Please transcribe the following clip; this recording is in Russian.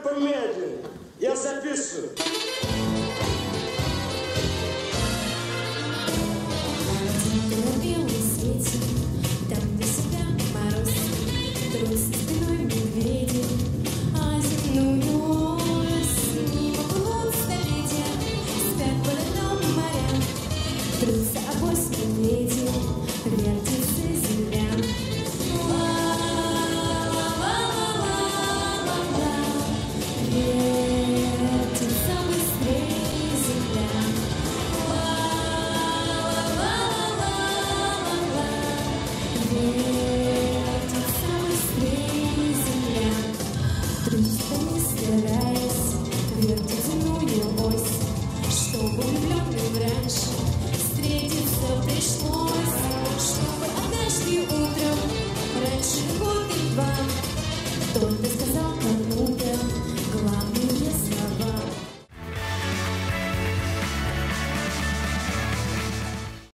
помедленнее. Я записываю. На белом свете, там, где всегда мороз, трусит спиной медведи, а земную ось не могут столетия, спят по льдам моря, трутся обоз медведи, вертится земля. Вертится быстрее земля. Yeah.